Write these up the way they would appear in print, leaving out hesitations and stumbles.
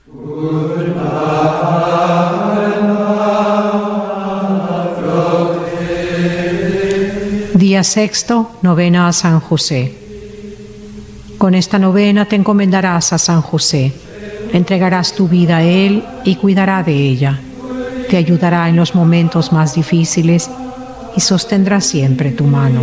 Día sexto, novena a San José. Con esta novena te encomendarás a San José, entregarás tu vida a Él y cuidará de ella. Te ayudará en los momentos más difíciles y sostendrá siempre tu mano.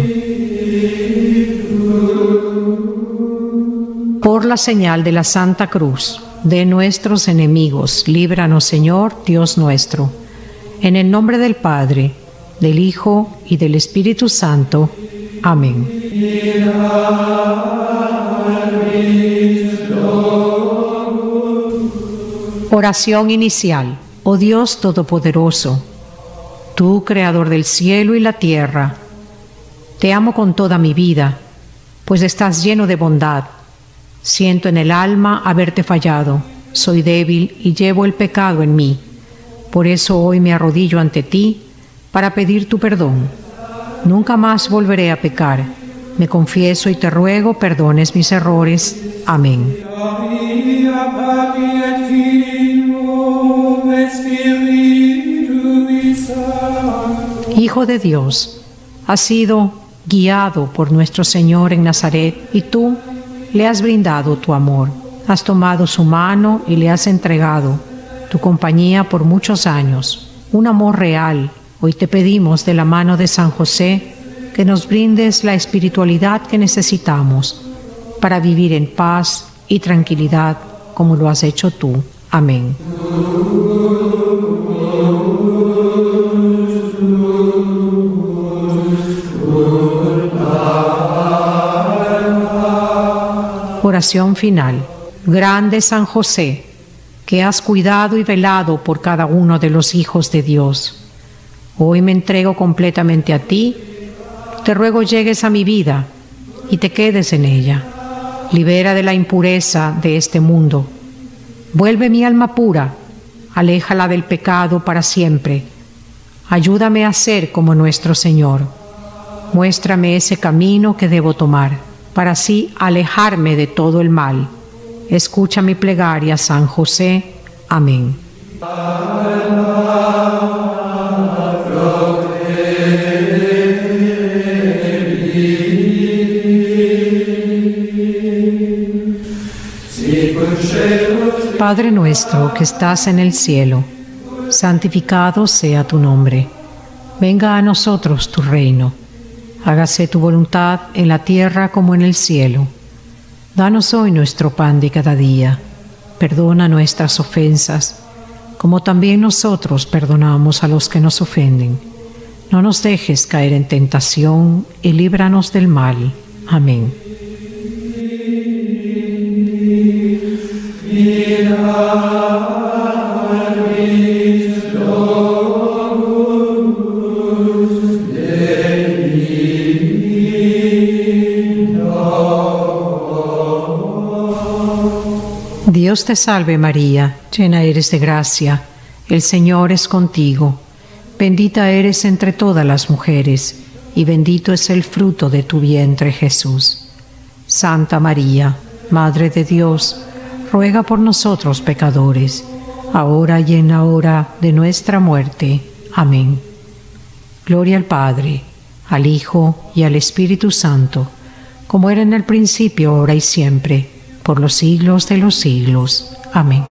Por la señal de la Santa Cruz de nuestros enemigos, líbranos, Señor, Dios nuestro. En el nombre del Padre, del Hijo y del Espíritu Santo. Amén. Oración inicial. Oh Dios Todopoderoso, tú, Creador del cielo y la tierra, te amo con toda mi vida, pues estás lleno de bondad. Siento en el alma haberte fallado, soy débil y llevo el pecado en mí. Por eso hoy me arrodillo ante ti para pedir tu perdón. Nunca más volveré a pecar. Me confieso y te ruego perdones mis errores. Amén. Hijo de Dios, has sido guiado por nuestro Señor en Nazaret y tú le has brindado tu amor. Has tomado su mano y le has entregado tu compañía por muchos años. Un amor real. Hoy te pedimos de la mano de San José que nos brindes la espiritualidad que necesitamos para vivir en paz y tranquilidad como lo has hecho tú. Amén. Oración final. Grande San José, que has cuidado y velado por cada uno de los hijos de Dios. Hoy me entrego completamente a ti. Te ruego llegues a mi vida y te quedes en ella. Libera de la impureza de este mundo. Vuelve mi alma pura. Aléjala del pecado para siempre. Ayúdame a ser como nuestro Señor. Muéstrame ese camino que debo tomar, para así alejarme de todo el mal. Escucha mi plegaria, San José. Amén. Padre nuestro que estás en el cielo, santificado sea tu nombre. Venga a nosotros tu reino. Hágase tu voluntad en la tierra como en el cielo. Danos hoy nuestro pan de cada día. Perdona nuestras ofensas, como también nosotros perdonamos a los que nos ofenden. No nos dejes caer en tentación y líbranos del mal. Amén. Dios te salve María, llena eres de gracia, el Señor es contigo. Bendita eres entre todas las mujeres, y bendito es el fruto de tu vientre Jesús. Santa María, Madre de Dios, ruega por nosotros pecadores, ahora y en la hora de nuestra muerte. Amén. Gloria al Padre, al Hijo y al Espíritu Santo, como era en el principio, ahora y siempre, por los siglos de los siglos. Amén.